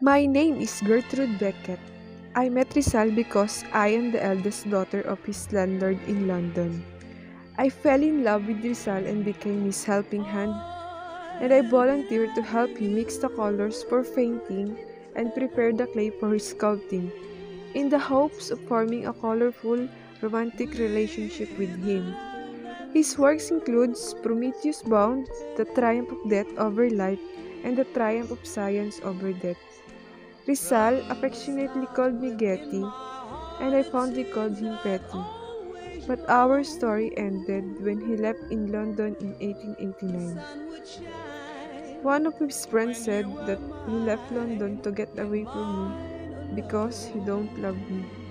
My name is Gertrude Beckett. I met Rizal because I am the eldest daughter of his landlord in London. I fell in love with Rizal and became his helping hand, and I volunteered to help him mix the colors for painting and prepare the clay for his sculpting, in the hopes of forming a colorful, romantic relationship with him. His works includes Prometheus Bound, The Triumph of Death Over Life, and The Triumph of Science Over Death. Rizal affectionately called me Getty, and I fondly called him Pettie. But our story ended when he left in London in 1889. One of his friends said that he left London to get away from me because he don't love me.